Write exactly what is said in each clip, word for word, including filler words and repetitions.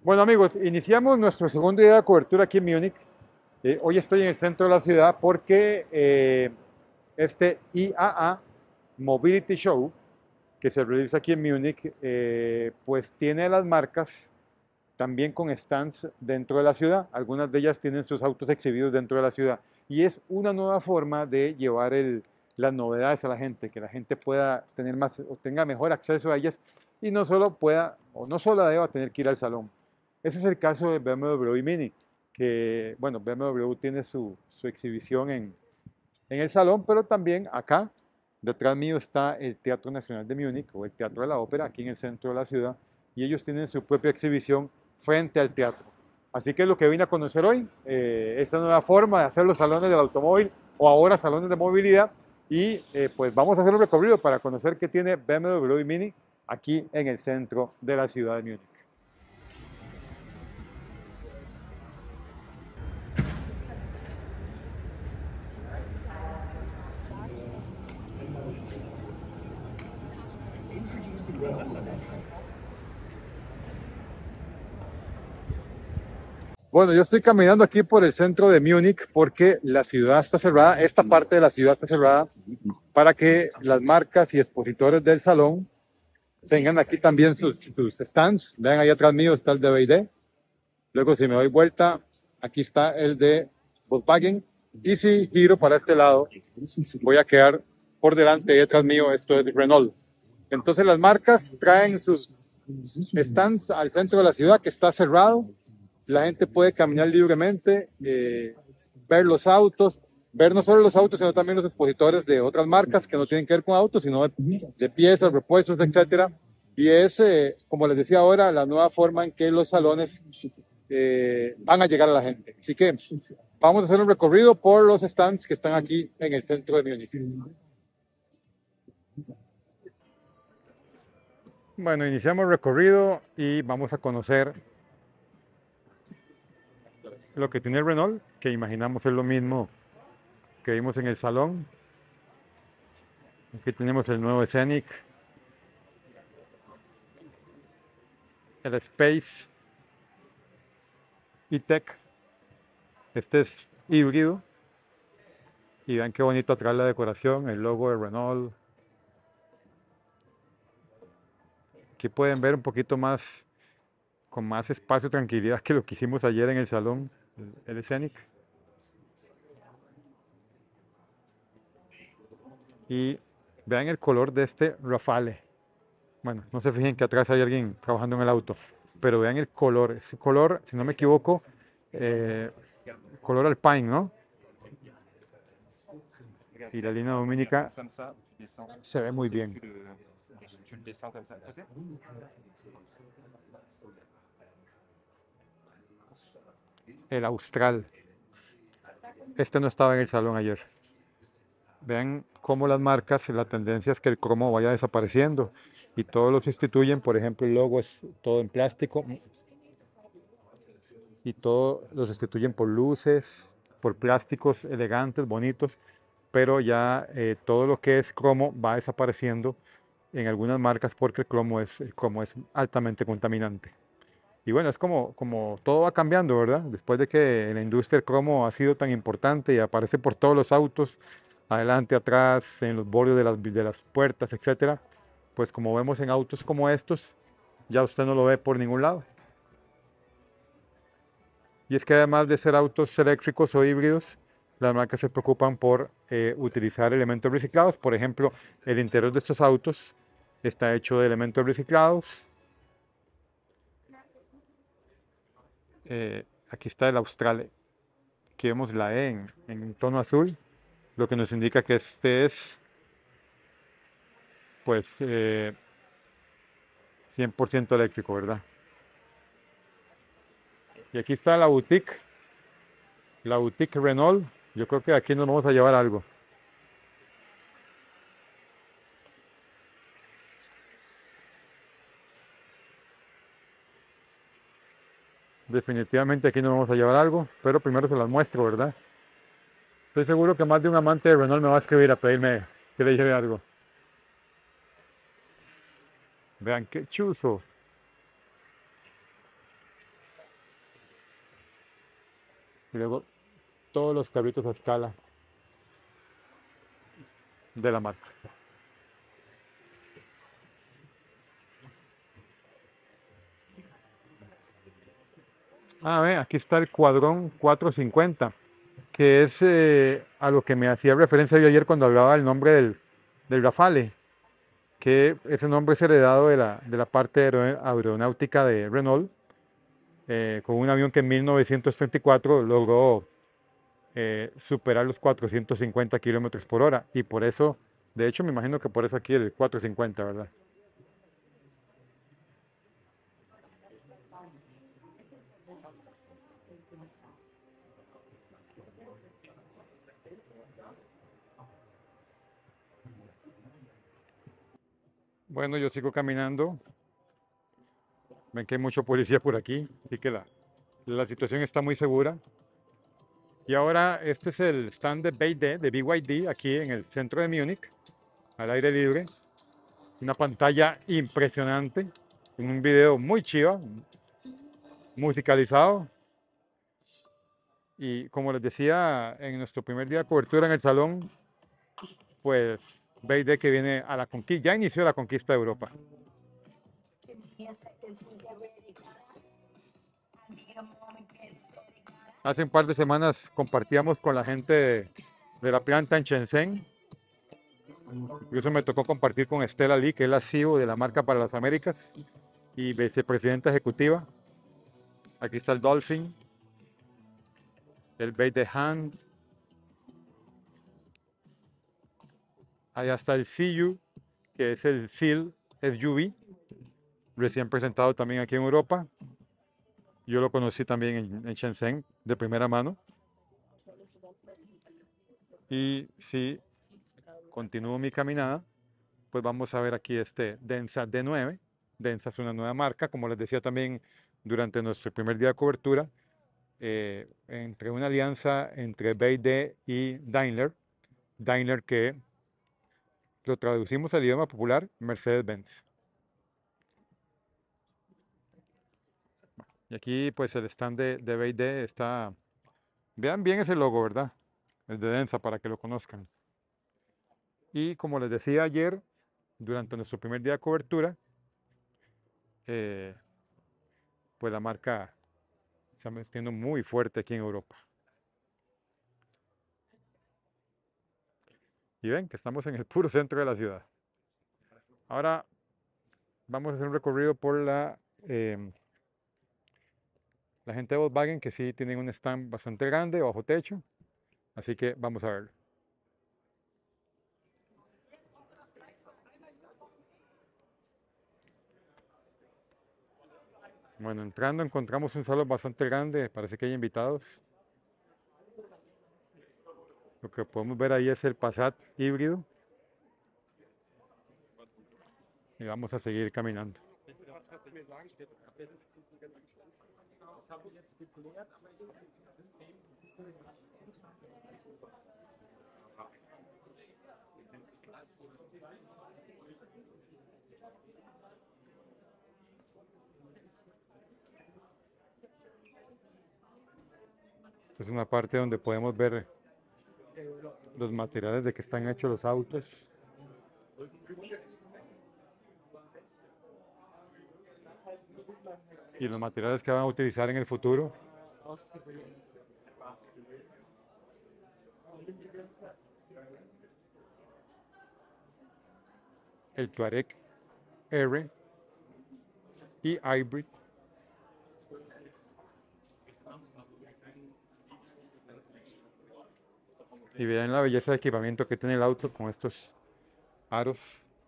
Bueno amigos, iniciamos nuestro segundo día de cobertura aquí en Múnich. Eh, hoy estoy en el centro de la ciudad porque eh, este I A A Mobility Show que se realiza aquí en Múnich, eh, pues tiene las marcas también con stands dentro de la ciudad. Algunas de ellas tienen sus autos exhibidos dentro de la ciudad. Y es una nueva forma de llevar el, las novedades a la gente, que la gente pueda tener más o tenga mejor acceso a ellas y no solo pueda o no solo deba tener que ir al salón. Ese es el caso de B M W Mini, que bueno, B M W tiene su, su exhibición en, en el salón, pero también acá, detrás mío está el Teatro Nacional de Múnich o el Teatro de la Ópera, aquí en el centro de la ciudad, y ellos tienen su propia exhibición frente al teatro. Así que es lo que vine a conocer hoy, eh, esta nueva forma de hacer los salones del automóvil o ahora salones de movilidad, y eh, pues vamos a hacer un recorrido para conocer qué tiene B M W Mini aquí en el centro de la ciudad de Múnich. Bueno, yo estoy caminando aquí por el centro de Múnich porque la ciudad está cerrada, esta parte de la ciudad está cerrada para que las marcas y expositores del salón tengan aquí también sus, sus stands. Vean, ahí atrás mío está el de B Y D. Luego si me doy vuelta, aquí está el de Volkswagen. Y si giro para este lado, voy a quedar por delante y detrás mío, esto es Renault. Entonces las marcas traen sus stands al centro de la ciudad que está cerrado. La gente puede caminar libremente, eh, ver los autos, ver no solo los autos, sino también los expositores de otras marcas que no tienen que ver con autos, sino de, de piezas, repuestos, etcétera. Y es, eh, como les decía ahora, la nueva forma en que los salones eh, van a llegar a la gente. Así que vamos a hacer un recorrido por los stands que están aquí en el centro de Múnich. Bueno, iniciamos el recorrido y vamos a conocer lo que tiene el Renault, que imaginamos es lo mismo que vimos en el salón. Aquí tenemos el nuevo Scenic, el Space E-Tech. Este es híbrido. Y vean qué bonito atrás la decoración, el logo de Renault. Aquí pueden ver un poquito más, con más espacio y tranquilidad que lo que hicimos ayer en el salón, el Scenic. Y vean el color de este Rafale. Bueno, no se fijen que atrás hay alguien trabajando en el auto, pero vean el color. Ese color, si no me equivoco, eh, color alpine, ¿no? Y la línea dominica se ve muy bien. El Austral. Este no estaba en el salón ayer. Vean cómo las marcas, la tendencia es que el cromo vaya desapareciendo y todos lo sustituyen. Por ejemplo, el logo es todo en plástico y todo lo sustituyen por luces, por plásticos elegantes, bonitos, pero ya eh, todo lo que es cromo va desapareciendo en algunas marcas porque el cromo es, el cromo es altamente contaminante. Y bueno, es como, como todo va cambiando, ¿verdad? Después de que en la industria el cromo ha sido tan importante y aparece por todos los autos, adelante, atrás, en los bordes de las, de las puertas, etcétera, pues como vemos en autos como estos, ya usted no lo ve por ningún lado. Y es que además de ser autos eléctricos o híbridos, las marcas se preocupan por eh, utilizar elementos reciclados. Por ejemplo, el interior de estos autos está hecho de elementos reciclados. Eh, aquí está el Austral, aquí vemos la E en, en tono azul, lo que nos indica que este es pues eh, cien por ciento eléctrico, ¿verdad? Y aquí está la boutique, la boutique Renault. Yo creo que aquí nos vamos a llevar algo. Definitivamente aquí nos vamos a llevar algo, pero primero se las muestro, ¿verdad? Estoy seguro que más de un amante de Renault me va a escribir a pedirme que le lleve algo. Vean qué chuzo. Y luego todos los carritos a escala de la marca. Ah, ve, aquí está el Cuadrón cuatrocientos cincuenta, que es eh, a lo que me hacía referencia yo ayer cuando hablaba del nombre del, del Rafale, que ese nombre es heredado de la, de la parte aero- aeronáutica de Renault, eh, con un avión que en mil novecientos treinta y cuatro logró eh, superar los cuatrocientos cincuenta kilómetros por hora. Y por eso, de hecho, me imagino que por eso aquí el cuatrocientos cincuenta, ¿verdad? Bueno, yo sigo caminando. Ven que hay mucho policía por aquí, así que la, la situación está muy segura. Y ahora este es el stand de B Y D, de B Y D, aquí en el centro de Múnich, al aire libre. Una pantalla impresionante, en un video muy chiva, musicalizado. Y como les decía, en nuestro primer día de cobertura en el salón, pues B Y D que viene a la conquista, ya inició la conquista de Europa. Hace un par de semanas compartíamos con la gente de, de la planta en Shenzhen. Incluso me tocó compartir con Estela Lee, que es la C E O de la marca para las Américas y vicepresidenta ejecutiva. Aquí está el Dolphin, el B Y D Han. Allá está el C U, que es el Seal S U V, recién presentado también aquí en Europa. Yo lo conocí también en, en Shenzhen de primera mano. Y si continúo mi caminada, pues vamos a ver aquí este Densa D nueve. Densa es una nueva marca, como les decía también durante nuestro primer día de cobertura, eh, entre una alianza entre B Y D y Daimler. Daimler que lo traducimos al idioma popular, Mercedes-Benz. Y aquí pues el stand de, de B Y D está, vean bien ese logo, ¿verdad? El de Densa para que lo conozcan. Y como les decía ayer, durante nuestro primer día de cobertura, eh, pues la marca se está metiendo muy fuerte aquí en Europa. Y ven que estamos en el puro centro de la ciudad. Ahora vamos a hacer un recorrido por la, eh, la gente de Volkswagen, que sí tienen un stand bastante grande, bajo techo. Así que vamos a verlo. Bueno, entrando encontramos un salón bastante grande, parece que hay invitados. Lo que podemos ver ahí es el Passat híbrido. Y vamos a seguir caminando. Esta es una parte donde podemos ver los materiales de que están hechos los autos. Y los materiales que van a utilizar en el futuro. El Touareg R y Hybrid. Y vean la belleza de equipamiento que tiene el auto con estos aros.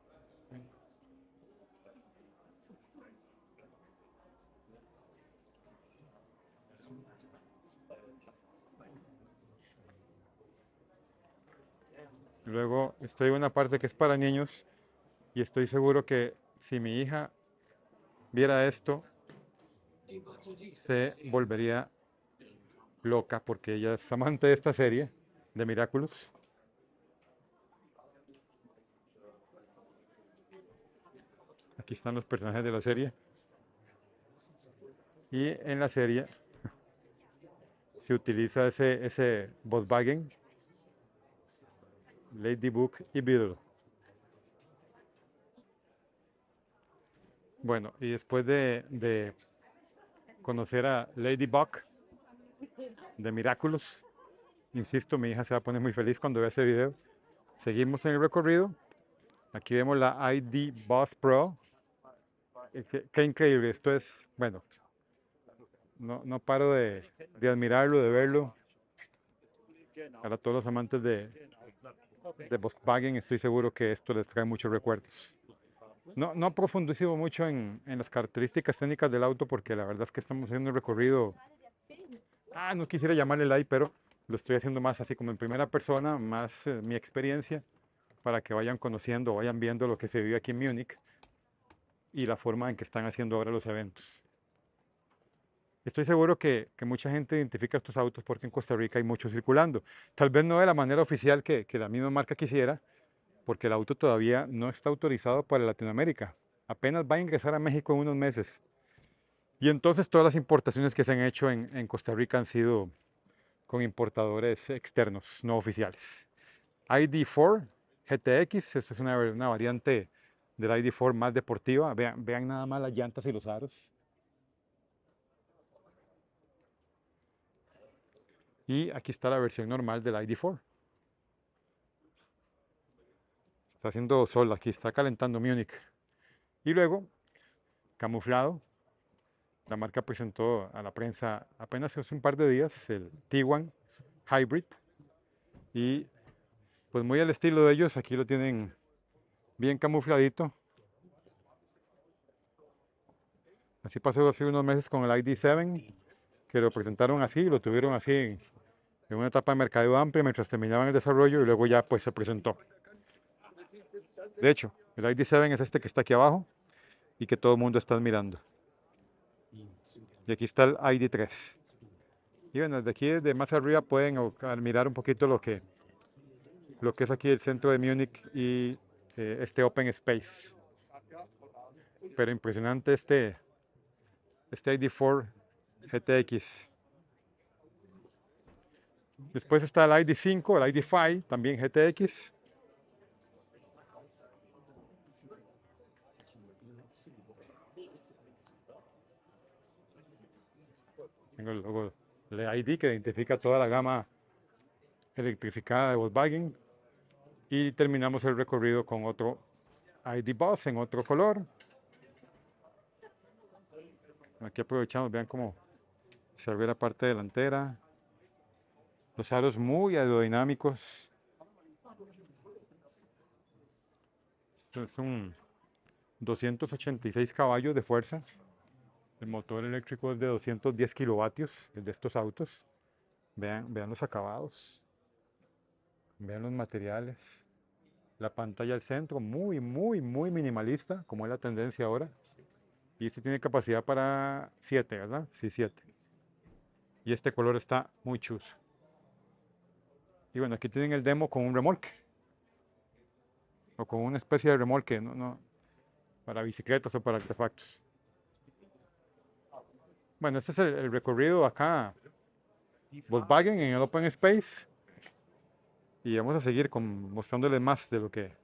Luego estoy en una parte que es para niños y estoy seguro que si mi hija viera esto, se volvería loca porque ella es amante de esta serie de Miraculous. Aquí están los personajes de la serie. Y en la serie se utiliza ese, ese Volkswagen Ladybug y Beetle. Bueno, y después de, de conocer a Ladybug de Miraculous, insisto, mi hija se va a poner muy feliz cuando vea ese video. Seguimos en el recorrido. Aquí vemos la I D Buzz Pro. Qué, qué increíble, esto es, bueno, no, no paro de, de admirarlo, de verlo. Para todos los amantes de, de Volkswagen, estoy seguro que esto les trae muchos recuerdos. No, no profundizo mucho en, en las características técnicas del auto porque la verdad es que estamos haciendo un recorrido, ah, no quisiera llamarle light, pero lo estoy haciendo más así como en primera persona, más eh, mi experiencia, para que vayan conociendo, vayan viendo lo que se vive aquí en Múnich y la forma en que están haciendo ahora los eventos. Estoy seguro que, que mucha gente identifica estos autos porque en Costa Rica hay muchos circulando. Tal vez no de la manera oficial que, que la misma marca quisiera, porque el auto todavía no está autorizado para Latinoamérica. Apenas va a ingresar a México en unos meses. Y entonces todas las importaciones que se han hecho en, en Costa Rica han sido con importadores externos, no oficiales. I D cuatro G T X, esta es una, una variante del I D cuatro más deportiva. Vean, vean nada más las llantas y los aros. Y aquí está la versión normal del I D cuatro. Está haciendo sol aquí, está calentando Múnich. Y luego, camuflado, la marca presentó a la prensa apenas hace un par de días el Tiguan Hybrid. Y pues muy al estilo de ellos, aquí lo tienen bien camufladito. Así pasó hace unos meses con el I D siete, que lo presentaron así, lo tuvieron así en, en una etapa de mercadeo amplia mientras terminaban el desarrollo y luego ya pues se presentó. De hecho, el I D siete es este que está aquí abajo y que todo el mundo está admirando. Y aquí está el I D tres. Y bueno, desde aquí, desde más arriba, pueden admirar un poquito lo que, lo que es aquí el centro de Múnich y eh, este Open Space. Pero impresionante este, este I D cuatro G T X. Después está el I D cinco, el I D cinco, también G T X. Tengo el logo del I D que identifica toda la gama electrificada de Volkswagen. Y terminamos el recorrido con otro I D Buzz en otro color. Aquí aprovechamos, vean cómo se ve la parte delantera. Los aros muy aerodinámicos. Es un doscientos ochenta y seis caballos de fuerza. El motor eléctrico es de doscientos diez kilovatios, el de estos autos. Vean, vean los acabados. Vean los materiales. La pantalla al centro, muy, muy, muy minimalista, como es la tendencia ahora. Y este tiene capacidad para siete, ¿verdad? Sí, siete. Y este color está muy chuzo. Y bueno, aquí tienen el demo con un remolque. O con una especie de remolque, no, no, para bicicletas o para artefactos. Bueno, este es el, el recorrido acá, Volkswagen en el Open Space. Y vamos a seguir con, mostrándoles más de lo que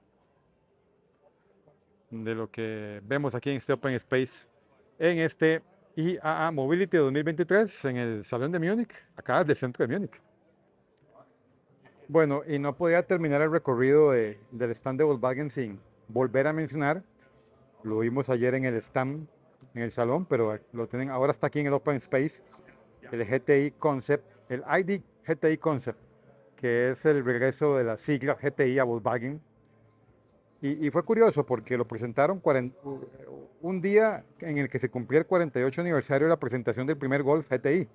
de lo que vemos aquí en este Open Space en este I A A Mobility dos mil veintitrés en el Salón de Múnich, acá del centro de Múnich. Bueno, y no podía terminar el recorrido de, del stand de Volkswagen sin volver a mencionar, lo vimos ayer en el stand, en el salón, pero lo tienen, ahora está aquí en el Open Space, el G T I Concept, el I D G T I Concept, que es el regreso de la sigla G T I a Volkswagen. Y, y fue curioso porque lo presentaron cuarenta, un día en el que se cumplía el cuarenta y ocho aniversario de la presentación del primer Golf G T I.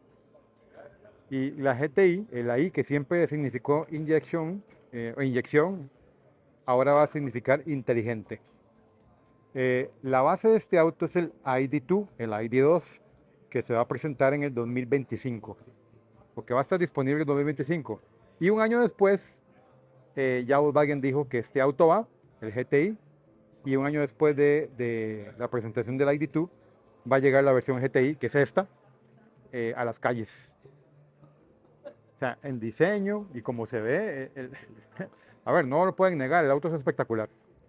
Y la G T I, la I que siempre significó inyección, eh, o inyección, ahora va a significar inteligente. Eh, la base de este auto es el I D dos, el I D dos, que se va a presentar en el dos mil veinticinco, porque va a estar disponible en el dos mil veinticinco. Y un año después, eh, ya Volkswagen dijo que este auto va, el G T I, y un año después de, de la presentación del I D dos, va a llegar la versión G T I, que es esta, eh, a las calles. O sea, en diseño y como se ve, el- a ver, no lo pueden negar, el auto es espectacular.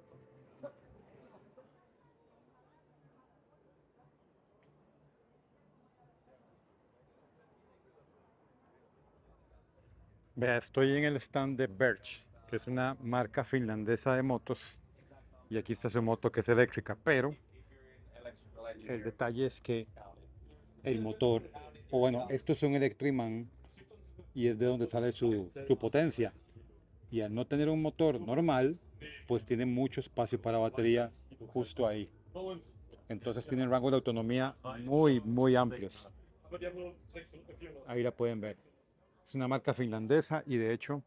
Vea, estoy en el stand de Birch, que es una marca finlandesa de motos, y aquí está su moto que es eléctrica, pero el detalle es que el motor, o bueno, esto es un electroimán y es de donde sale su, su potencia. Y al no tener un motor normal, pues tiene mucho espacio para batería justo ahí. Entonces tiene rango de autonomía muy, muy amplios. Ahí la pueden ver. Es una marca finlandesa y de hecho,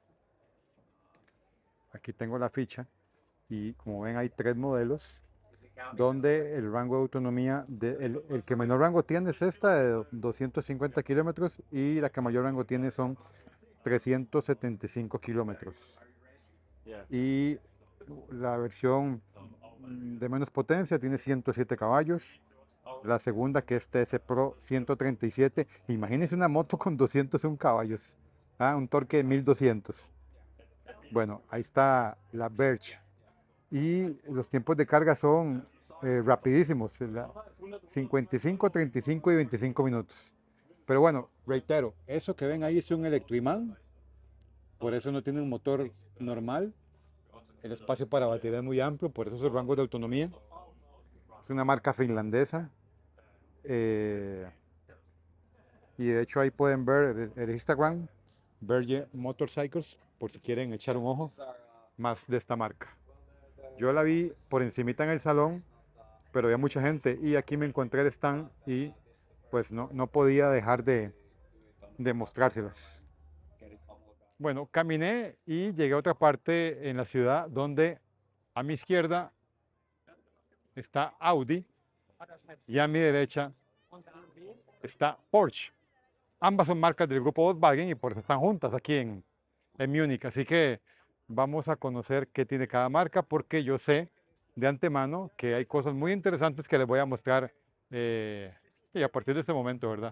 aquí tengo la ficha y como ven hay tres modelos donde el rango de autonomía, de, el, el que menor rango tiene es esta de doscientos cincuenta kilómetros y la que mayor rango tiene son trescientos setenta y cinco kilómetros. Y la versión de menos potencia tiene ciento siete caballos. La segunda, que es T S Pro, ciento treinta y siete. Imagínense una moto con doscientos uno caballos. ¿Ah? Un torque de mil doscientos. Bueno, ahí está la Birch. Y los tiempos de carga son eh, rapidísimos. La cincuenta y cinco, treinta y cinco y veinticinco minutos. Pero bueno, reitero, eso que ven ahí es un electroimán. Por eso no tiene un motor normal. El espacio para batería es muy amplio, por eso es el rango de autonomía. Es una marca finlandesa. Eh, y de hecho ahí pueden ver el, el Instagram, Verge Motorcycles, por si quieren echar un ojo más de esta marca. Yo la vi por encimita en el salón, pero había mucha gente y aquí me encontré el stand y pues no, no podía dejar de, de mostrárselas. Bueno, caminé y llegué a otra parte en la ciudad donde a mi izquierda está Audi y a mi derecha está Porsche. Ambas son marcas del grupo Volkswagen y por eso están juntas aquí en, en Múnich. Así que vamos a conocer qué tiene cada marca porque yo sé de antemano que hay cosas muy interesantes que les voy a mostrar eh, y a partir de este momento, ¿verdad?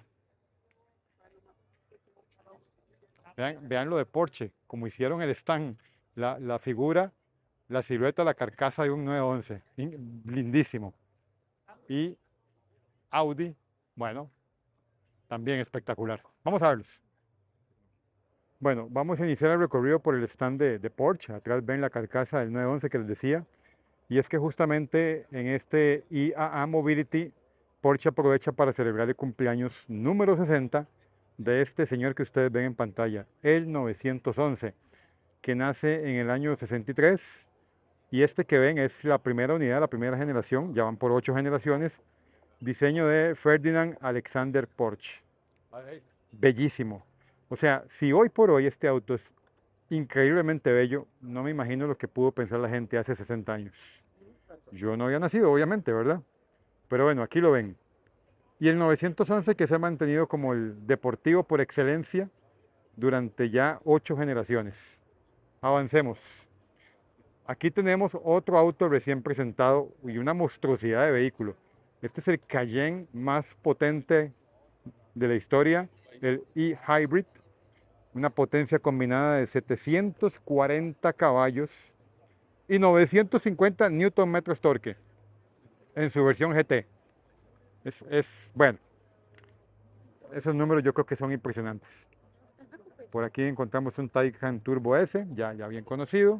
Vean, vean lo de Porsche, como hicieron el stand, la, la figura, la silueta, la carcasa de un nueve once, lindísimo. Y Audi, bueno, también espectacular. Vamos a verlos. Bueno, vamos a iniciar el recorrido por el stand de, de Porsche. Atrás ven la carcasa del nueve once que les decía. Y es que justamente en este I A A Mobility, Porsche aprovecha para celebrar el cumpleaños número sesenta de este señor que ustedes ven en pantalla, el novecientos once, que nace en el año sesenta y tres. Y este que ven es la primera unidad, la primera generación, ya van por ocho generaciones. Diseño de Ferdinand Alexander Porsche. Bellísimo. O sea, si hoy por hoy este auto es increíblemente bello, no me imagino lo que pudo pensar la gente hace sesenta años. Yo no había nacido, obviamente, ¿verdad? Pero bueno, aquí lo ven. Y el novecientos once que se ha mantenido como el deportivo por excelencia durante ya ocho generaciones. Avancemos. Aquí tenemos otro auto recién presentado y una monstruosidad de vehículo. Este es el Cayenne más potente de la historia, el e-Hybrid, una potencia combinada de setecientos cuarenta caballos y novecientos cincuenta newton metros torque en su versión G T. Es, es, bueno, esos números yo creo que son impresionantes. Por aquí encontramos un Taycan Turbo S, ya, ya bien conocido.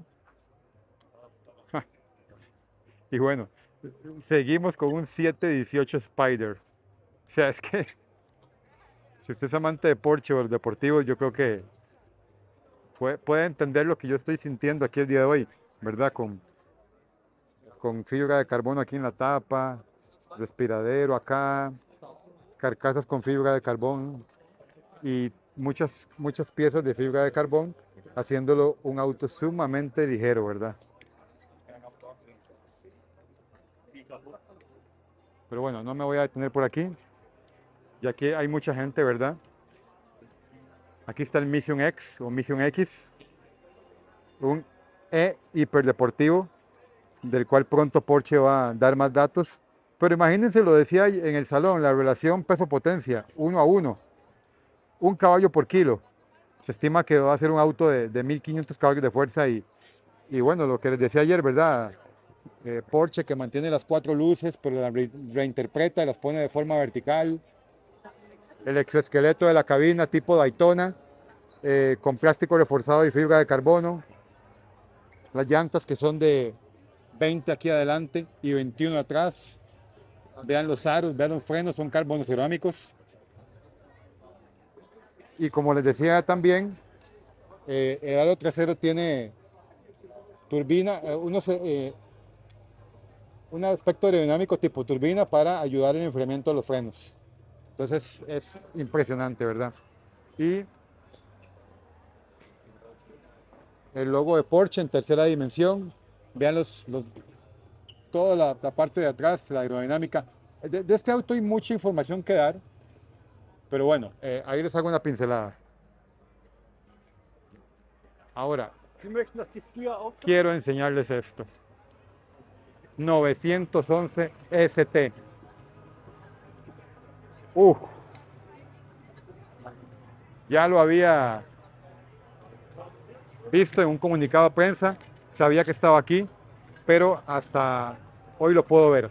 Y bueno, seguimos con un siete dieciocho Spider. O sea, es que si usted es amante de Porsche o los deportivos, yo creo que puede, puede entender lo que yo estoy sintiendo aquí el día de hoy, ¿verdad? Con, con fibra de carbono aquí en la tapa, respiradero acá, carcasas con fibra de carbón y muchas, muchas piezas de fibra de carbón, haciéndolo un auto sumamente ligero, ¿verdad? Pero bueno, no me voy a detener por aquí, ya que hay mucha gente, ¿verdad? Aquí está el Mission X o Mission X, un E hiperdeportivo, del cual pronto Porsche va a dar más datos. Pero imagínense, lo decía en el salón, la relación peso-potencia, uno a uno, un caballo por kilo. Se estima que va a ser un auto de, de mil quinientos caballos de fuerza y, y bueno, lo que les decía ayer, ¿verdad? Eh, Porsche que mantiene las cuatro luces, pero las re- reinterpreta, las pone de forma vertical. El exoesqueleto de la cabina tipo Daytona, eh, con plástico reforzado y fibra de carbono. Las llantas que son de veinte aquí adelante y veintiuno atrás. Vean los aros, vean los frenos, son carbonocerámicos. Y como les decía también, eh, el aro trasero tiene turbina, eh, unos, eh, un aspecto aerodinámico tipo turbina para ayudar en el enfriamiento de los frenos. Entonces es impresionante, ¿verdad? Y el logo de Porsche en tercera dimensión. Vean los, los, toda la, la parte de atrás, la aerodinámica. De, de este auto hay mucha información que dar, pero bueno, eh, ahí les hago una pincelada. Ahora, Sie möchten, dass die früher auch. quiero enseñarles esto. novecientos once S T. Uf. Ya lo había visto en un comunicado de prensa, sabía que estaba aquí, pero hasta hoy lo puedo ver.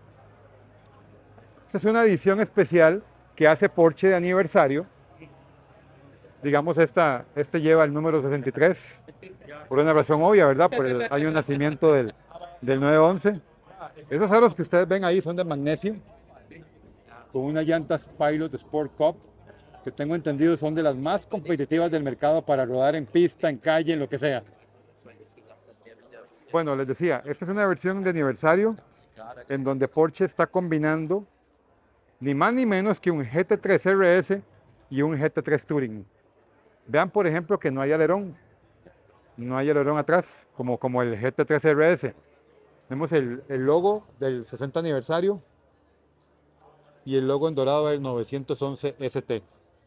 Esta es una edición especial que hace Porsche de aniversario. Digamos, esta, este lleva el número sesenta y tres, por una razón obvia, ¿verdad? Por el año de nacimiento del, del nueve once. Esos aros que ustedes ven ahí son de magnesio, con unas llantas Pilot Sport Cup, que tengo entendido son de las más competitivas del mercado para rodar en pista, en calle, en lo que sea. Bueno, les decía, esta es una versión de aniversario en donde Porsche está combinando ni más ni menos que un G T tres R S y un G T tres Touring. Vean, por ejemplo, que no hay alerón, no hay alerón atrás, como, como el G T tres R S. Tenemos el, el logo del sesenta aniversario y el logo en dorado del novecientos once S T.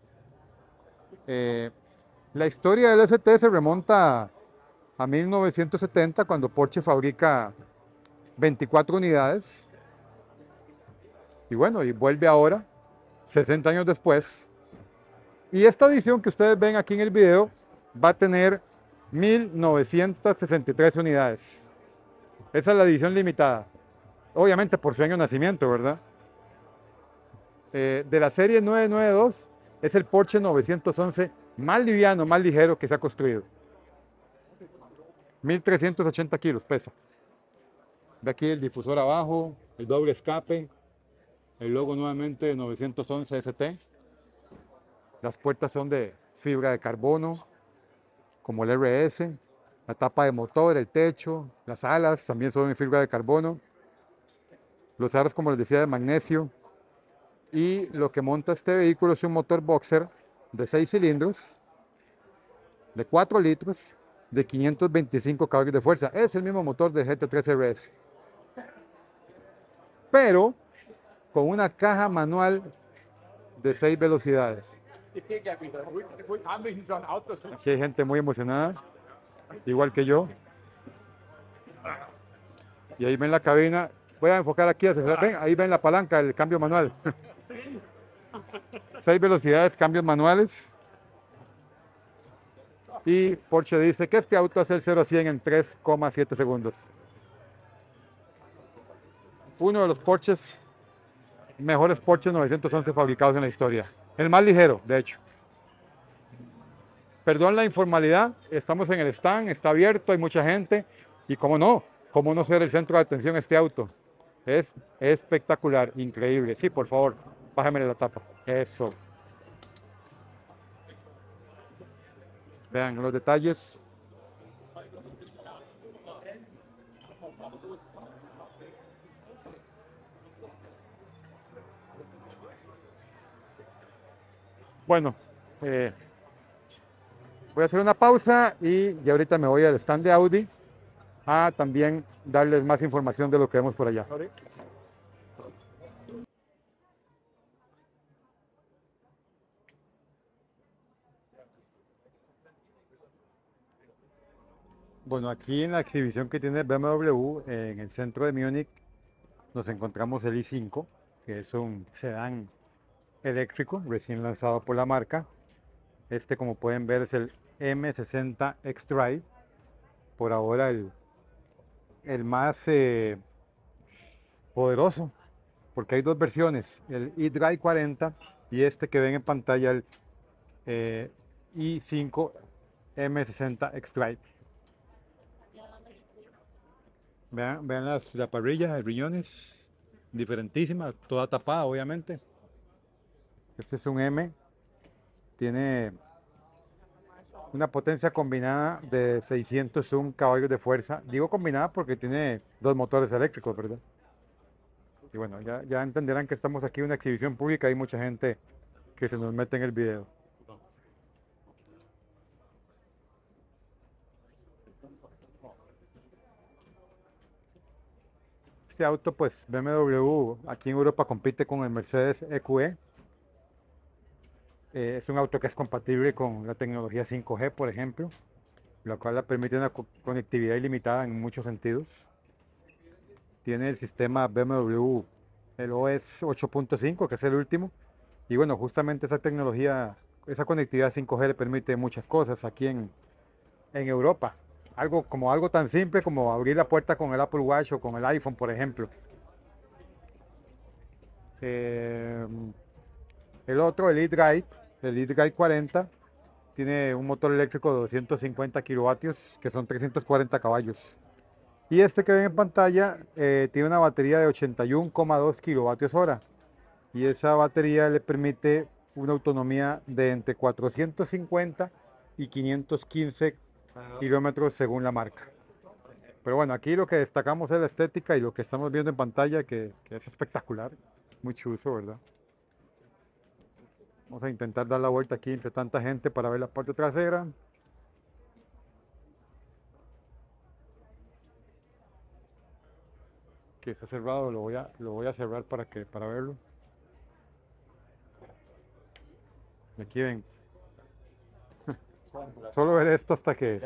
Eh, la historia del S T se remonta a mil novecientos setenta, cuando Porsche fabrica veinticuatro unidades. Y bueno, y vuelve ahora, sesenta años después. Y esta edición que ustedes ven aquí en el video va a tener mil novecientas sesenta y tres unidades. Esa es la edición limitada. Obviamente por su año de nacimiento, ¿verdad? Eh, de la serie novecientos noventa y dos es el Porsche novecientos once más liviano, más ligero que se ha construido. mil trescientos ochenta kilos pesa. De aquí el difusor abajo, el doble escape, el logo nuevamente de novecientos once S T. Las puertas son de fibra de carbono, como el R S. La tapa de motor, el techo, las alas también son de fibra de carbono. Los aros, como les decía, de magnesio. Y lo que monta este vehículo es un motor boxer de seis cilindros, de cuatro litros, de quinientos veinticinco caballos de fuerza. Es el mismo motor del G T tres R S. Pero con una caja manual de seis velocidades. Aquí hay gente muy emocionada, igual que yo. Y ahí ven la cabina. Voy a enfocar aquí, ven, ahí ven la palanca, el cambio manual. Seis velocidades, cambios manuales. Y Porsche dice que este auto hace el cero a cien en tres coma siete segundos. Uno de los Porsches, mejores Porsche novecientos once fabricados en la historia. El más ligero, de hecho. Perdón la informalidad, estamos en el stand, está abierto, hay mucha gente. Y cómo no, cómo no ser el centro de atención este auto. Es espectacular, increíble. Sí, por favor, bájame la tapa. Eso. Vean los detalles. Bueno, eh, voy a hacer una pausa y ya ahorita me voy al stand de Audi a también darles más información de lo que vemos por allá. Bueno, aquí en la exhibición que tiene B M W en el centro de Múnich nos encontramos el i cinco, que es un sedán eléctrico recién lanzado por la marca. Este, como pueden ver, es el M sesenta X-Drive. Por ahora el, el más eh, poderoso, porque hay dos versiones, el iDrive cuarenta y este que ven en pantalla, el eh, i cinco M sesenta X-Drive. Vean, vean las, la parrilla de riñones, diferentísima, toda tapada obviamente. Este es un M, tiene una potencia combinada de seiscientos uno caballos de fuerza. Digo combinada porque tiene dos motores eléctricos, ¿verdad? Y bueno, ya, ya entenderán que estamos aquí en una exhibición pública, hay mucha gente que se nos mete en el video. Este auto, pues B M W aquí en Europa compite con el Mercedes E Q E. Eh, es un auto que es compatible con la tecnología cinco G, por ejemplo, lo cual le permite una co conectividad ilimitada en muchos sentidos. Tiene el sistema B M W, el O S ocho punto cinco, que es el último. Y bueno, justamente esa tecnología, esa conectividad cinco G le permite muchas cosas aquí en, en Europa. Algo como algo tan simple como abrir la puerta con el Apple Watch o con el iPhone, por ejemplo. Eh, el otro, el iDrive, el iDrive cuarenta, tiene un motor eléctrico de doscientos cincuenta kilovatios, que son trescientos cuarenta caballos. Y este que ven en pantalla eh, tiene una batería de ochenta y uno coma dos kilovatios hora. Y esa batería le permite una autonomía de entre cuatrocientos cincuenta y quinientos quince kilómetros según la marca. Pero bueno, aquí lo que destacamos es la estética y lo que estamos viendo en pantalla, que, que es espectacular, muy chuzo, ¿verdad? Vamos a intentar dar la vuelta aquí entre tanta gente para ver la parte trasera. Que está cerrado, lo voy a, lo voy a cerrar para, que, para verlo. Y aquí ven. Solo ver esto hasta que...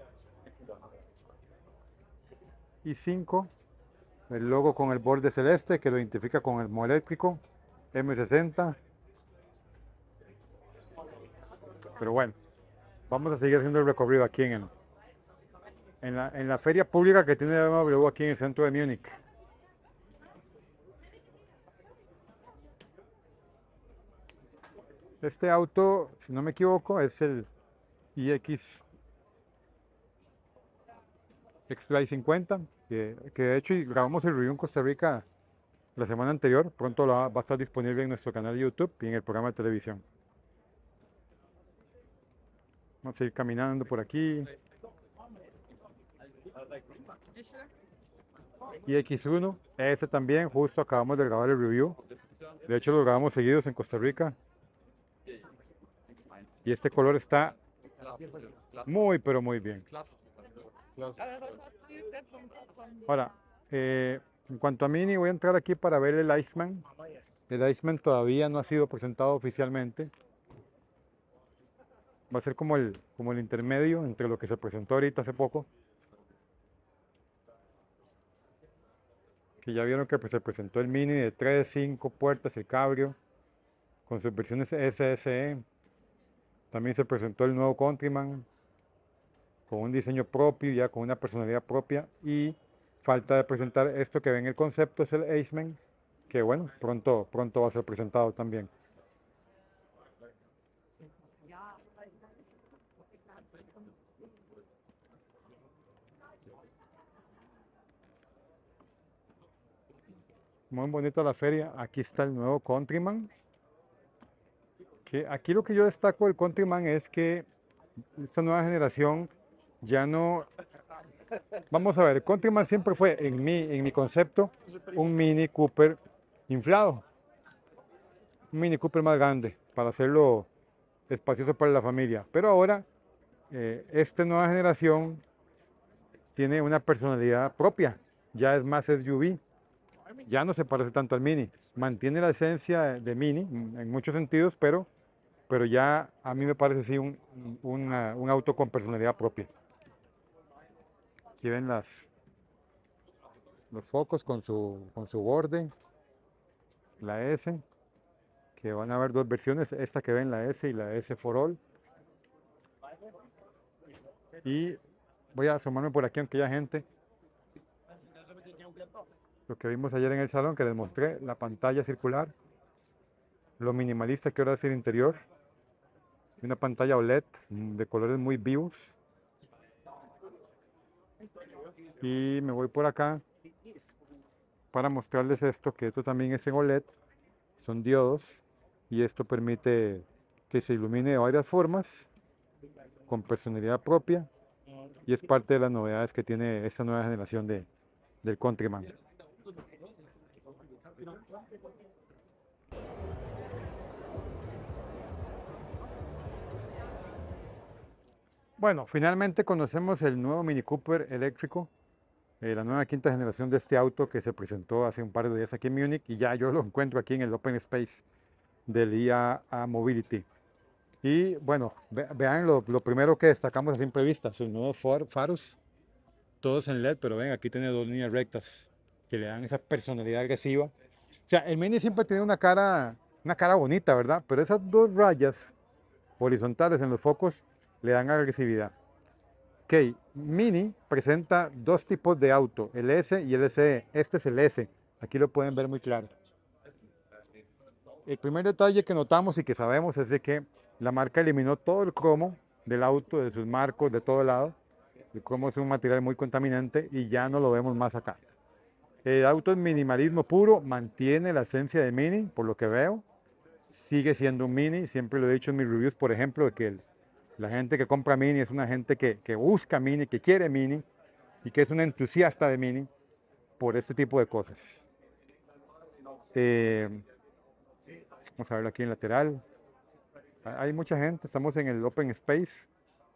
i cinco, el logo con el borde celeste que lo identifica con el mo eléctrico, M sesenta. Pero bueno, vamos a seguir haciendo el recorrido aquí en, el, en, la, en la feria pública que tiene B M W aquí en el centro de Múnich. Este auto, si no me equivoco, es el iX X-Drive cincuenta, que, que de hecho grabamos el review en Costa Rica la semana anterior. Pronto va, va a estar disponible en nuestro canal de YouTube y en el programa de televisión. Vamos a ir caminando por aquí. Y X uno, este también, justo acabamos de grabar el review. De hecho, lo grabamos seguidos en Costa Rica. Y este color está muy, pero muy bien. Ahora, eh, en cuanto a Mini, voy a entrar aquí para ver el Iceman. El Iceman todavía no ha sido presentado oficialmente. Va a ser como el, como el intermedio entre lo que se presentó ahorita hace poco. Que ya vieron que pues, se presentó el Mini de tres, cinco puertas, el Cabrio, con sus versiones S S E. También se presentó el nuevo Countryman, con un diseño propio, ya con una personalidad propia. Y falta de presentar esto que ven el concepto, es el Aceman, que bueno, pronto, pronto va a ser presentado también. Muy bonita la feria. Aquí está el nuevo Countryman. Que aquí lo que yo destaco del Countryman es que esta nueva generación ya no... Vamos a ver, el Countryman siempre fue, en mi, en mi concepto, un Mini Cooper inflado. Un Mini Cooper más grande, para hacerlo espacioso para la familia. Pero ahora, eh, esta nueva generación tiene una personalidad propia. Ya es más S U V. Ya no se parece tanto al Mini. Mantiene la esencia de Mini en muchos sentidos, pero, pero ya a mí me parece sí un, una, un auto con personalidad propia. Aquí ven las, los focos con su, con su borde, la S, que van a haber dos versiones, esta que ven la S y la S for All. Y voy a asomarme por aquí aunque haya gente. Lo que vimos ayer en el salón, que les mostré, la pantalla circular, lo minimalista que ahora es el interior, una pantalla O L E D de colores muy vivos. Y me voy por acá para mostrarles esto, que esto también es en O L E D, son diodos, y esto permite que se ilumine de varias formas, con personalidad propia, y es parte de las novedades que tiene esta nueva generación de, del Countryman. Bueno, finalmente conocemos el nuevo Mini Cooper eléctrico, eh, la nueva quinta generación de este auto que se presentó hace un par de días aquí en Múnich, y ya yo lo encuentro aquí en el Open Space del I A A Mobility. Y bueno, ve, vean lo, lo, primero que destacamos a simple vista, sus nuevos faros, todos en L E D, pero ven, aquí tiene dos líneas rectas que le dan esa personalidad agresiva. O sea, el Mini siempre tiene una cara, una cara bonita, ¿verdad? Pero esas dos rayas horizontales en los focos le dan agresividad. Ok, Mini presenta dos tipos de auto, el S y el S E. Este es el S, aquí lo pueden ver muy claro. El primer detalle que notamos y que sabemos es de que la marca eliminó todo el cromo del auto, de sus marcos, de todo lado. El cromo es un material muy contaminante y ya no lo vemos más acá. El auto es minimalismo puro, mantiene la esencia de Mini, por lo que veo. Sigue siendo un Mini, siempre lo he dicho en mis reviews, por ejemplo, de que el, la gente que compra Mini es una gente que, que busca Mini, que quiere Mini y que es un entusiasta de Mini por este tipo de cosas. Eh, vamos a verlo aquí en lateral. Hay mucha gente, estamos en el Open Space,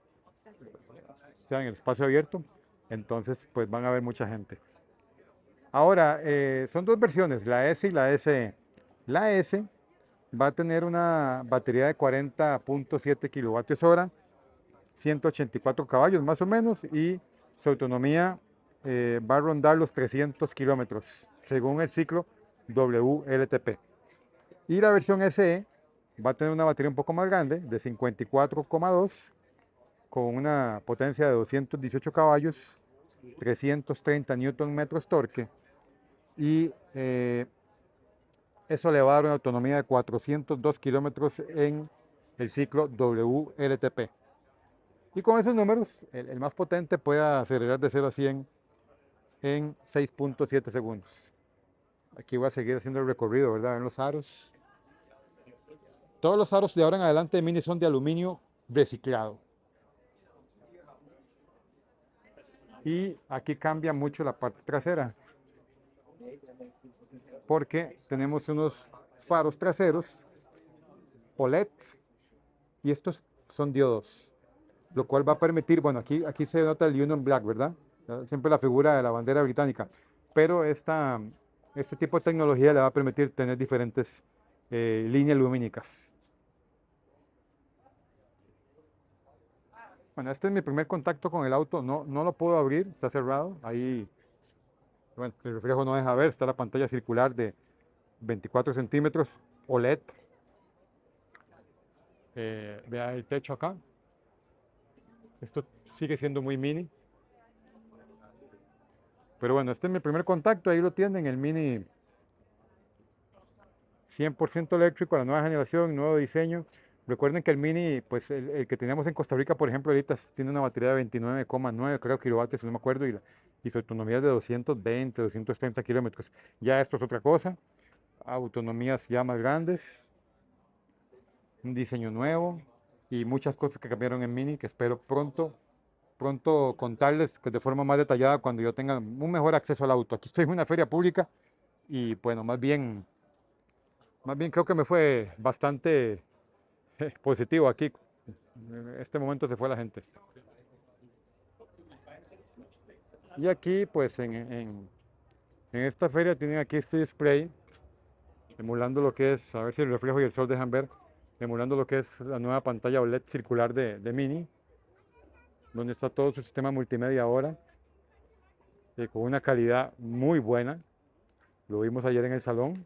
o sea, en el espacio abierto, entonces pues van a ver mucha gente. Ahora, eh, son dos versiones, la S y la S E. La S va a tener una batería de cuarenta punto siete kilovatios hora, ciento ochenta y cuatro caballos más o menos, y su autonomía eh, va a rondar los trescientos kilómetros, según el ciclo W L T P. Y la versión S E va a tener una batería un poco más grande, de cincuenta y cuatro coma dos, con una potencia de doscientos dieciocho caballos, trescientos treinta newton metros torque, y eh, eso le va a dar una autonomía de cuatrocientos dos kilómetros en el ciclo W L T P. Y con esos números, el, el más potente puede acelerar de cero a cien en seis punto siete segundos. Aquí voy a seguir haciendo el recorrido, ¿verdad? En los aros. Todos los aros de ahora en adelante de Mini son de aluminio reciclado. Y aquí cambia mucho la parte trasera, porque tenemos unos faros traseros O L E D y estos son diodos, lo cual va a permitir, bueno, aquí, aquí se nota el Union Black, ¿verdad? Siempre la figura de la bandera británica, pero esta, este tipo de tecnología le va a permitir tener diferentes eh, líneas lumínicas. Bueno, este es mi primer contacto con el auto, no, no lo puedo abrir, está cerrado, ahí, bueno, el reflejo no deja ver, está la pantalla circular de veinticuatro centímetros, O L E D. Eh, vea el techo acá, esto sigue siendo muy mini. Pero bueno, este es mi primer contacto, ahí lo tienen, el Mini cien por ciento eléctrico, la nueva generación, nuevo diseño. Recuerden que el Mini, pues el, el que teníamos en Costa Rica, por ejemplo, ahorita tiene una batería de veintinueve coma nueve, creo, kilovatios, no me acuerdo, y, la, y su autonomía es de doscientos veinte, doscientos treinta kilómetros. Ya esto es otra cosa, autonomías ya más grandes, un diseño nuevo y muchas cosas que cambiaron en Mini que espero pronto pronto contarles de forma más detallada cuando yo tenga un mejor acceso al auto. Aquí estoy en una feria pública y bueno, más bien, más bien creo que me fue bastante eh, positivo aquí. En este momento se fue la gente. Y aquí, pues en, en, en esta feria tienen aquí este display, emulando lo que es, a ver si el reflejo y el sol dejan ver, emulando lo que es la nueva pantalla O L E D circular de, de Mini, donde está todo su sistema multimedia ahora, eh, con una calidad muy buena. Lo vimos ayer en el salón.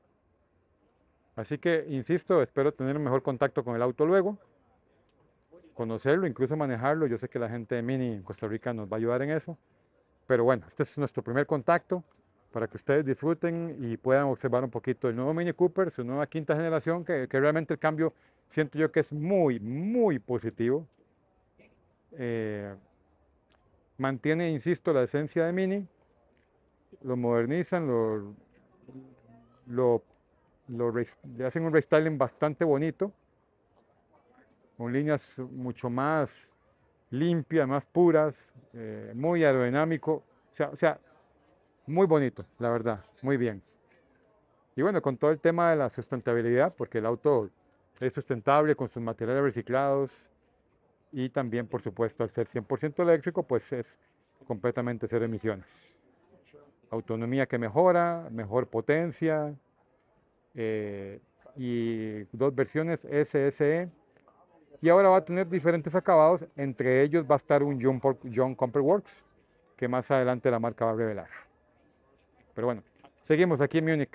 Así que, insisto, espero tener un mejor contacto con el auto luego. conocerlo, incluso manejarlo. Yo sé que la gente de Mini en Costa Rica nos va a ayudar en eso. Pero bueno, este es nuestro primer contacto para que ustedes disfruten y puedan observar un poquito el nuevo Mini Cooper, su nueva quinta generación, que, que realmente el cambio siento yo que es muy, muy positivo. Eh, mantiene, insisto, la esencia de Mini, lo modernizan, lo, lo, lo le hacen un restyling bastante bonito, con líneas mucho más limpias, más puras, eh, muy aerodinámico, o sea, o sea, muy bonito, la verdad, muy bien. Y bueno, con todo el tema de la sustentabilidad, porque el auto es sustentable con sus materiales reciclados y también, por supuesto, al ser cien por ciento eléctrico, pues es completamente cero emisiones. Autonomía que mejora, mejor potencia eh, y dos versiones S S E. Y ahora va a tener diferentes acabados, entre ellos va a estar un John, John Comfort Works, que más adelante la marca va a revelar. Pero bueno, seguimos aquí en Múnich.